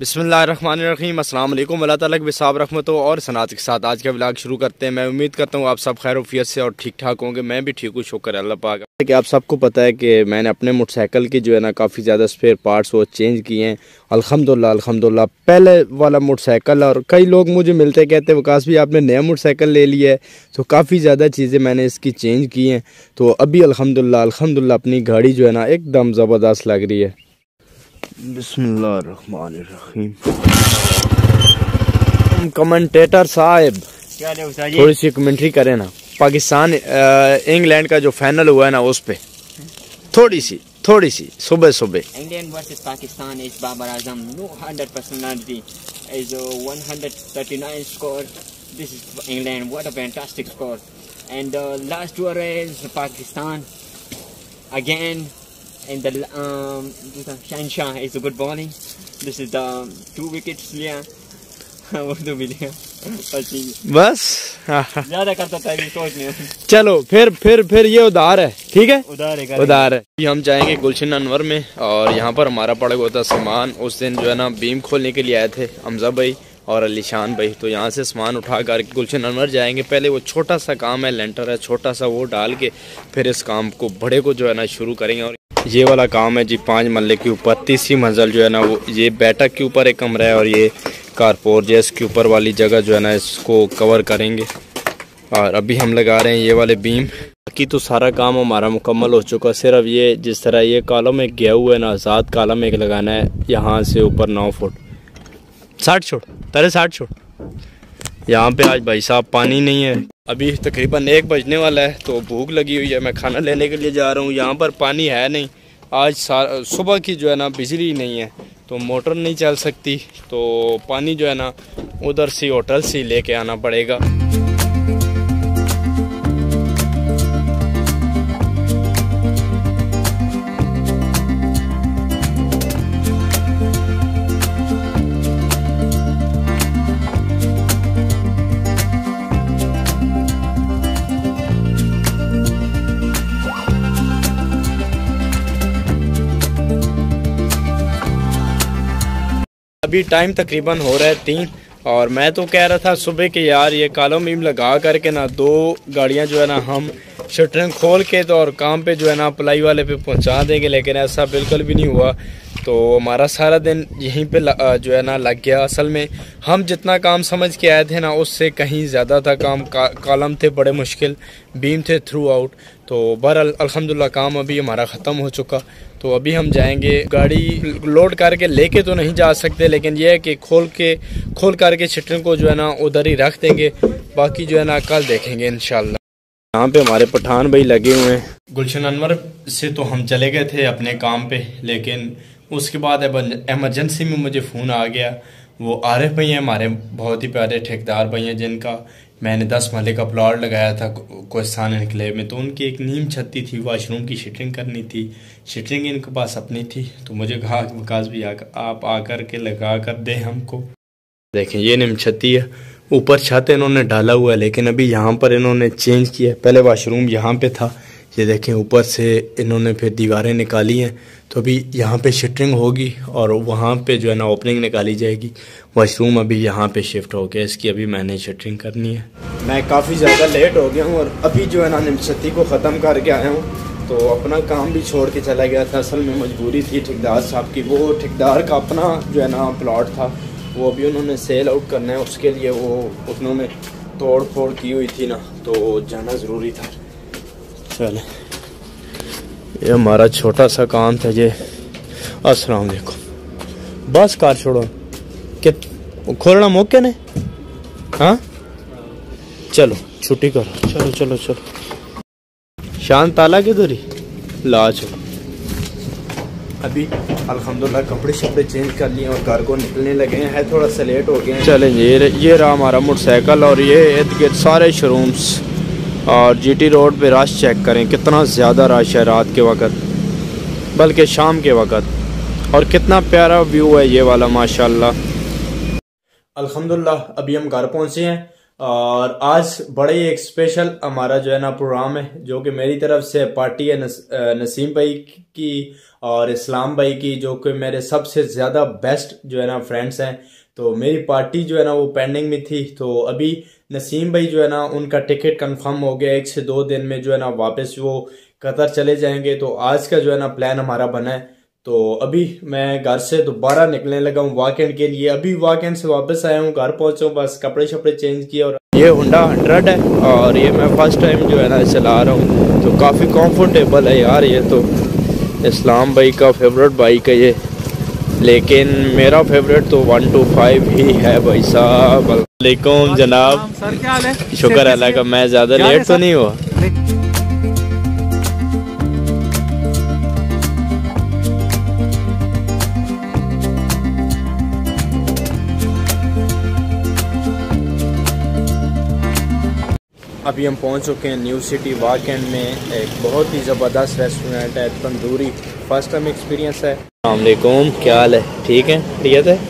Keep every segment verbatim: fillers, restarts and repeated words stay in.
बिस्मिल्लाहिर्रहमानिर्रहीम अस्सलाम वालेकुम अल्लाह ताला की बेसाब रहमतों और सनात के साथ आज का व्लॉग शुरू करते हैं। मैं उम्मीद करता हूँ आप सब खैर वफियत से और ठीक ठाक होंगे। मैं भी ठीक हूँ, शुक्र अल्लाह पाक कि आप सबको पता है कि मैंने अपने मोटरसाइकिल की जो है ना काफ़ी ज़्यादा स्पेयर पार्ट्स वो चेंज किए हैं अल्हम्दुलिल्लाह अल्हम्दुलिल्लाह। पहले वाला मोटरसाइकिल और कई लोग मुझे मिलते कहते हैं विकास भी आपने नया मोटरसाइकिल ले लिया है, तो काफ़ी ज़्यादा चीज़ें मैंने इसकी चेंज की हैं। तो अभी अल्हम्दुलिल्लाह अल्हम्दुलिल्लाह अपनी गाड़ी जो है ना एकदम ज़बरदस्त लग रही है। बिस्मिल्लाहिर्रहमानिर्रहीम। कमेंटेटर साहब थोड़ी सी कमेंट्री करें ना, पाकिस्तान इंग्लैंड का जो फाइनल हुआ है ना उस पे थोड़ी सी थोड़ी सी सुबह सुबह England versus Pakistan is Babar Azam no hundred personality is one thirty-nine score. This is England, what a fantastic score. And the last two is Pakistan again. And the um, Shanshaw is a good bowling. This is the two wickets लिया वो तो मिलिया बस ज्यादा करता था सोच नहीं। चलो फिर फिर फिर ये उधार है, ठीक है उधार है उधार है। हम जाएंगे गुलशन अनवर में और यहाँ पर हमारा पड़ा हुआ था सामान। उस दिन जो है ना बीम खोलने के लिए आए थे हमजा भाई और अलीशान भाई, तो यहाँ से सामान उठा कर गुलशन अनवर जाएंगे। पहले वो छोटा सा काम है, लेंटर है छोटा सा, वो डाल के फिर इस काम को बड़े को जो है ना शुरू करेंगे। और ये वाला काम है जी पाँच मरले के ऊपर, तीसरी मंजिल जो है ना वो ये बैठक के ऊपर एक कमरा है और ये कारपोर जैस के ऊपर वाली जगह जो है ना इसको कवर करेंगे। और अभी हम लगा रहे हैं ये वाले बीम। बाकी तो सारा काम हमारा मुकम्मल हो चुका, सिर्फ ये जिस तरह ये कॉलम एक गया हुआ है ना आज़ाद कॉलम एक लगाना है यहाँ से ऊपर नौ फुट साठ छोड़ तेरे साठ छोड़। यहाँ पे आज भाई साहब पानी नहीं है। अभी तकरीबन एक बजने वाला है तो भूख लगी हुई है, मैं खाना लेने के लिए जा रहा हूँ। यहाँ पर पानी है नहीं, आज सुबह की जो है ना बिजली नहीं है तो मोटर नहीं चल सकती, तो पानी जो है ना उधर से होटल से लेके आना पड़ेगा। अभी टाइम तकरीबन हो रहा है तीन और मैं तो कह रहा था सुबह के यार ये कॉलम बीम लगा करके ना दो गाड़ियां जो है ना हम शटरिंग खोल के तो और काम पे जो है ना पलाई वाले पे पहुंचा देंगे, लेकिन ऐसा बिल्कुल भी नहीं हुआ। तो हमारा सारा दिन यहीं पे जो है ना लग गया। असल में हम जितना काम समझ के आए थे ना उससे कहीं ज़्यादा था काम। कॉलम थे बड़े मुश्किल, बीम थे थ्रू आउट। तो बहरहाल अल्हम्दुलिल्लाह काम अभी हमारा ख़त्म हो चुका। तो अभी हम जाएंगे, गाड़ी लोड करके लेके तो नहीं जा सकते, लेकिन यह है कि खोल के खोल करके शटरिंग को जो है ना उधर ही रख देंगे। बाकी जो है ना कल देखेंगे इंशाल्लाह। यहाँ पे हमारे पठान भाई लगे हुए हैं। गुलशन अनवर से तो हम चले गए थे अपने काम पे, लेकिन उसके बाद एमरजेंसी में मुझे फ़ोन आ गया। वो आरिफ भाई हैं हमारे बहुत ही प्यारे ठेकेदार भाई हैं, जिनका मैंने दस महले का प्लॉट लगाया था कोस्तान इनकलेव में। तो उनकी एक नीम छत्ती थी, वाशरूम की शटरिंग करनी थी, शटरिंग इनके पास अपनी थी। तो मुझे कहा विकास भी आप आकर के लगा कर दे हमको। देखें ये नीम छत्ती है, ऊपर छत इन्होंने डाला हुआ है, लेकिन अभी यहाँ पर इन्होंने चेंज किया। पहले वाशरूम यहाँ पे था, ये देखें ऊपर से इन्होंने फिर दीवारें निकाली हैं। तो अभी यहाँ पे शटरिंग होगी और वहाँ पे जो है ना ओपनिंग निकाली जाएगी। वाशरूम अभी यहाँ पे शिफ्ट हो गया, इसकी अभी मैंने शटरिंग करनी है। मैं काफ़ी ज़्यादा लेट हो गया हूँ और अभी जो है ना निमछत्ती को ख़त्म करके आया हूँ। तो अपना काम भी छोड़ के चला गया था, असल में मजबूरी थी ठेकेदार साहब की। वो ठेकेदार का अपना जो है ना प्लॉट था वो अभी उन्होंने सेल आउट करना है, उसके लिए वो उन्होंने तोड़ फोड़ की हुई थी ना, तो जाना ज़रूरी था। चले ये हमारा छोटा सा काम था ये। अस्सलाम वालेकुम। बस कार छोड़ो कि खोलना मौके ने। हाँ चलो छुट्टी करो, चलो चलो चलो। शान ताला की दूरी ला चलो। अभी अल्हम्दुलिल्लाह कपड़े शपड़े चेंज कर लिए और घर को निकलने लगे हैं, थोड़ा सा लेट हो गए हैं। चलें ये ये रहा हमारा मोटरसाइकिल और ये इर्द गिर्द सारे शोरूम्स और जीटी रोड पे रश चेक करें कितना ज़्यादा रश है रात के वक्त, बल्कि शाम के वक्त। और कितना प्यारा व्यू है ये वाला माशाल्लाह। अल्हम्दुलिल्लाह अभी हम घर पहुँचे हैं और आज बड़े ही एक स्पेशल हमारा जो है ना प्रोग्राम है, जो कि मेरी तरफ से पार्टी है नस, नसीम भाई की और इस्लाम भाई की, जो कि मेरे सबसे ज़्यादा बेस्ट जो है ना फ्रेंड्स हैं। तो मेरी पार्टी जो है ना वो पेंडिंग में थी, तो अभी नसीम भाई जो है ना उनका टिकट कंफर्म हो गया, एक से दो दिन में जो है ना वापस वो कतर चले जाएंगे। तो आज का जो है ना प्लान हमारा बना है। तो अभी मैं घर से दोबारा निकलने लगा हूँ वॉकेंड के लिए। अभी वॉकेंड से वापस आया हूँ, घर पहुँचा हूँ, बस कपड़े शपड़े चेंज किए। और ये होंडा हंड्रेड है और ये मैं फर्स्ट टाइम जो है ना चला रहा हूँ, तो काफ़ी कंफर्टेबल है यार। ये तो इस्लाम भाई का फेवरेट बाइक है ये, लेकिन मेरा फेवरेट तो वन टू फाइव ही है भाई साहब। वालेकुम जनाब, सर क्या हाल है? शुक्र अल्लाह का, मैं ज़्यादा लेट तो नहीं हुआ? अभी हम पहुंच चुके हैं न्यू सिटी वॉकेंड में। एक बहुत ही ज़बरदस्त रेस्टोरेंट है, तंदूरी, फर्स्ट टाइम एक्सपीरियंस है। अस्सलाम वालेकुम, क्या हाल है? ठीक है, ठीक है।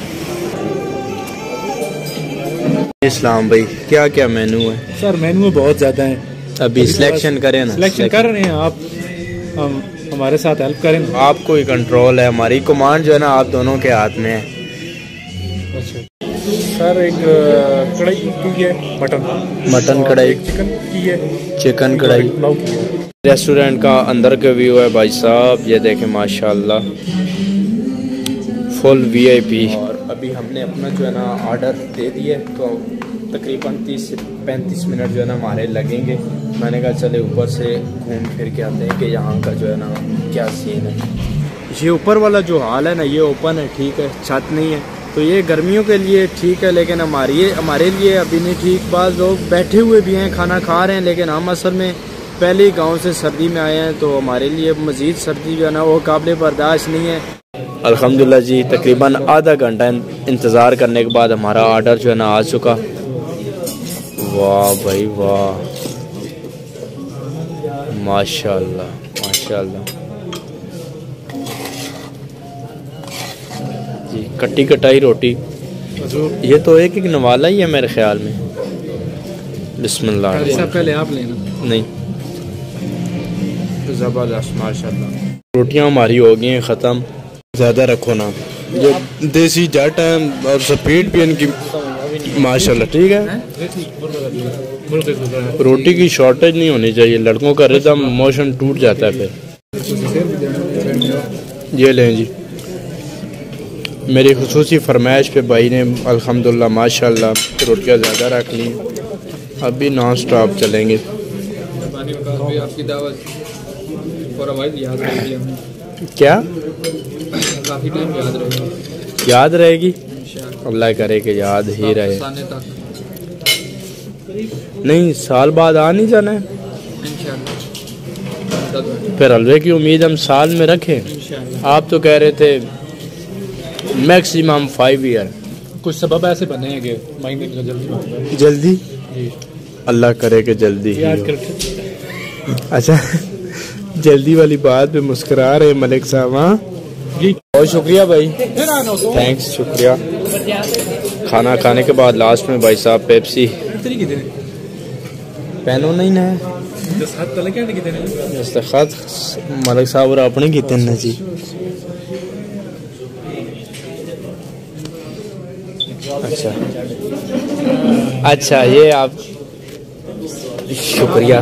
इस्लाम भाई क्या क्या मेनू है? सर मेनू बहुत ज़्यादा है, अभी सिलेक्शन करें ना। सिलेक्शन कर रहे हैं आप, हम हमारे साथ हेल्प करें। आपको ही कंट्रोल है, हमारी कमांड जो है ना आप दोनों के हाथ में है। अच्छा सर, एक कढ़ाई की है मटन मटन कढ़ाई, चिकन की है, चिकन कढ़ाई। रेस्टोरेंट का अंदर का व्यू है भाई साहब, ये देखें माशाल्लाह, फुल वीआईपी। और अभी हमने अपना जो है ना ऑर्डर दे दिया, तो तकरीबन तीस से पैंतीस मिनट जो है ना हमारे लगेंगे। मैंने कहा चले ऊपर से घूम फिर के आते हैं कि यहाँ का जो है ना क्या सीन है। ये ऊपर वाला जो हाल है ना, ये ओपन है, ठीक है, छत नहीं है, तो ये गर्मियों के लिए ठीक है, लेकिन हमारी हमारे लिए अभी नहीं ठीक। बाज़ लोग बैठे हुए भी हैं, खाना खा रहे हैं, लेकिन हम असल में पहले ही गाँव से सर्दी में आए हैं, तो हमारे लिए मज़ीद सर्दी जो है ना वो काबिल बर्दाश्त नहीं है। अल्हम्दुलिल्लाह जी, तकरीबन आधा घंटा इंतज़ार करने के बाद हमारा ऑर्डर जो है ना आ चुका। वाह भाई वाह, माशाल्लाह माशाल्लाह जी। कट्टी कटाई रोटी, ये तो एक एक नवाला ही है मेरे ख्याल में। बिस्मिल्लाह। पहले आप लेना। नहीं, ज़बरदस्त माशाल्लाह। रोटियां हमारी हो गई हैं ख़त्म, ज़्यादा रखो ना। ये देसी जाट है और स्पीड भी इनकी माशाल्लाह ठीक है। रोटी की शॉर्टेज नहीं होनी चाहिए, लड़कों का रिदम मोशन टूट जाता है फिर। ये लें जी, मेरी खुसूसी फरमाइश पे भाई ने अल्हम्दुलिल्लाह माशाल्लाह रोटियाँ ज़्यादा रख ली। अभी नॉन स्टॉप चलेंगे। आपकी दावत याद रहेगी हमें। क्या काफ़ी टाइम याद रहेगी? याद रहेगी, अल्लाह करे कि याद ही रहे। नहीं, साल बाद आ नहीं जाना है फिर हलवे की उम्मीद हम साल में रखें। आप तो कह रहे थे मैक्सिमम फाइव ईयर। कुछ सबब ऐसे बने हैं कि महीने में जल्दी जल्दी जी, अल्लाह करे कि जल्दी ही याद हो। करके। अच्छा, जल्दी वाली बात पे मुस्कुरा रहे मलिक साहब। हाँ जी, बहुत शुक्रिया भाई, थैंक्स, शुक्रिया। खाना खाने के बाद लास्ट में भाई साहब पेप्सी पहनो नहीं ना दस्तखत मलिक साहब और अपने की ना जी। अच्छा अच्छा, ये आप शुक्रिया।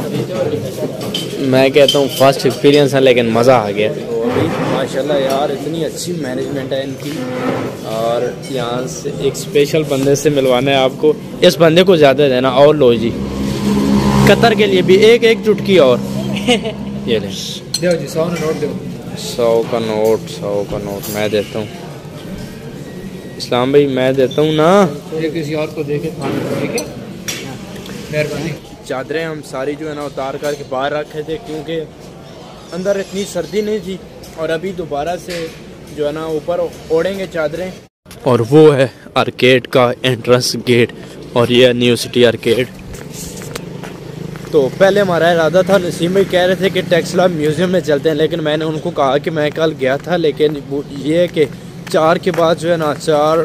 मैं कहता हूँ फर्स्ट एक्सपीरियंस है, लेकिन मज़ा आ गया। तो अभी माशाल्लाह यार इतनी अच्छी मैनेजमेंट है इनकी। और यहाँ से एक स्पेशल बंदे से मिलवाना है आपको, इस बंदे को ज़्यादा देना। और लो जी, कतर के लिए भी एक एक चुटकी और ये ले दो जी, सौ नोट दो। सौ का नोट, सौ का नोट मैं देता हूँ। इस्लाम भाई मैं देता हूँ ना, ये किसी और को देखे, ठीक है, मेहरबानी। चादरें हम सारी जो है ना उतार करके बाहर रखे थे, क्योंकि अंदर इतनी सर्दी नहीं थी। और अभी दोबारा से जो है ना ऊपर ओढ़ेंगे चादरें। और वो है आर्केड का एंट्रेंस गेट, और ये न्यू सिटी आर्केड। तो पहले हमारा इरादा था, नसीम भाई कह रहे थे कि टेक्सला म्यूज़ियम में चलते हैं, लेकिन मैंने उनको कहा कि मैं कल गया था, लेकिन ये है कि चार के बाद जो है ना, चार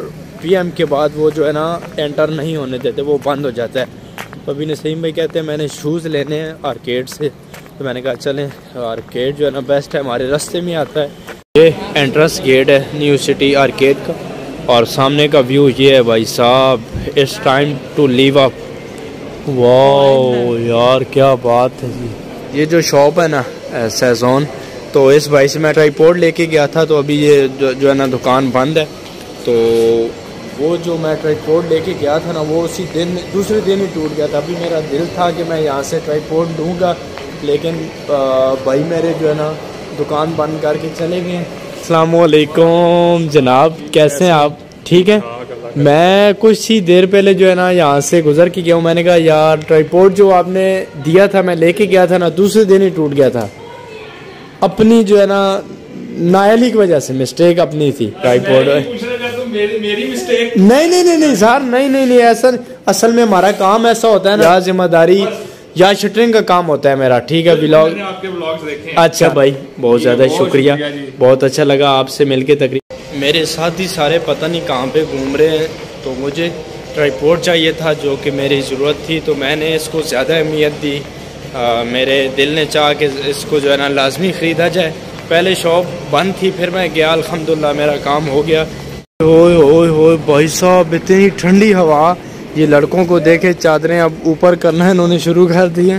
पी एम के बाद वो जो है ना एंटर नहीं होने देते, वो बंद हो जाता है। तो अभी नसीम भाई कहते हैं मैंने शूज़ लेने हैं आर्केड से, तो मैंने कहा चलें, आर्केड जो है ना बेस्ट है, हमारे रास्ते में आता है। ये एंट्रेंस गेट है न्यू सिटी आर्केड का, और सामने का व्यू ये है भाई साहब। It's time to leave up. वाह यार क्या बात है जी। ये जो शॉप है ना सेजोन, तो इस भाई से मैं ट्राईपोड लेके गया था, तो अभी ये जो, जो है ना दुकान बंद है। तो वो जो मैं ट्राईपोड लेके गया था ना, वो उसी दिन दूसरे दिन ही टूट गया था। अभी मेरा दिल था कि मैं यहाँ से ट्राईपोड लूँगा, लेकिन भाई मेरे जो है ना दुकान बंद करके चले गए। अस्सलाम वालेकुम जनाब, कैसे हैं आप? ठीक है। मैं कुछ ही देर पहले जो है ना यहाँ से गुजर के गया हूँ। मैंने कहा यार ट्राईपोड जो आपने दिया था, मैं लेके गया था ना, दूसरे दिन ही टूट गया था। अपनी जो है ना नायली की वजह से, मिस्टेक अपनी थी। ट्राईपोड मेरी मेरी मिस्टेक नहीं नहीं नहीं नहीं सर, नहीं नहीं नहीं ऐसा। असल में हमारा काम ऐसा होता है ना, जिम्मेदारी या शटरिंग का काम होता है मेरा। ठीक है, व्लॉग आपके व्लॉग्स देखे। अच्छा भाई, बहुत ज़्यादा शुक्रिया, बहुत अच्छा लगा आपसे मिलके। तकरीबन मेरे साथ ही सारे पता नहीं कहाँ पे घूम रहे हैं। तो मुझे ट्राईपोड चाहिए था जो कि मेरी ज़रूरत थी, तो मैंने इसको ज़्यादा अहमियत दी। आ, मेरे दिल ने चाहा कि इसको जो है ना लाजमी ख़रीदा जाए। पहले शॉप बंद थी, फिर मैं गया, अल्हम्दुलिल्लाह मेरा काम हो गया। ओए ओए ओए भाई साहब, इतनी ठंडी हवा। ये लड़कों को देखे चादरें अब ऊपर करना है इन्होंने शुरू कर दिए।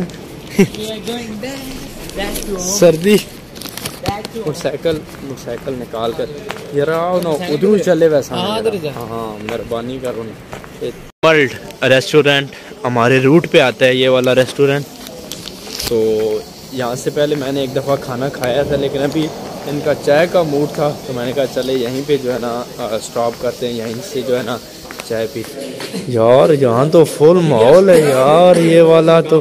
सर्दी। मोटरसाइकिल मोटरसाइकिल निकाल कर यार ना उधर चले वैसा। हाँ मेहरबानी करो। वर्ल्ड रेस्टोरेंट हमारे रूट पे आता है, ये वाला रेस्टोरेंट। तो यहाँ से पहले मैंने एक दफ़ा खाना खाया था, लेकिन अभी इनका चाय का मूड था, तो मैंने कहा चले यहीं पे जो है ना स्टॉप करते हैं, यहीं से जो है ना चाय पी। यार यहाँ तो फुल माहौल है यार, ये वाला तो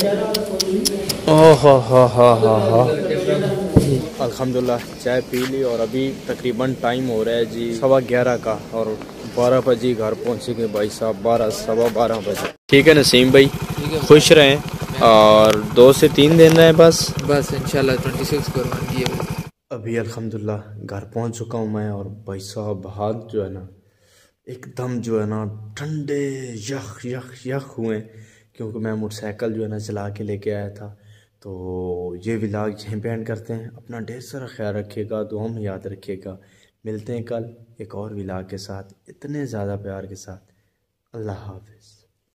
ओह हा हा हा हा। अल्हम्दुलिल्लाह चाय पी ली, और अभी तकरीबन टाइम हो रहा है जी सवा ग्यारह का, और बारह बजे घर पहुँचेंगे भाई साहब, बारह सवा बारह बजे। ठीक है नसीम भाई, खुश रहें, और दो से तीन दिन रहे बस बस इंशाल्लाह ट्वेंटी सिक्स करवाएंगे। अभी अल्हम्दुलिल्लाह घर पहुंच चुका हूं मैं, और भाई साहब हाथ जो है ना एकदम जो है ना ठंडे यख यख यख हुए, क्योंकि मैं मोटरसाइकिल जो है ना चला के लेके आया था। तो ये व्लॉग यहीं पे एंड करते हैं। अपना ढेर सारा ख्याल रखिएगा, दुआ में याद रखिएगा। मिलते हैं कल एक और व्लॉग के साथ, इतने ज़्यादा प्यार के साथ। अल्लाह हाफिज़।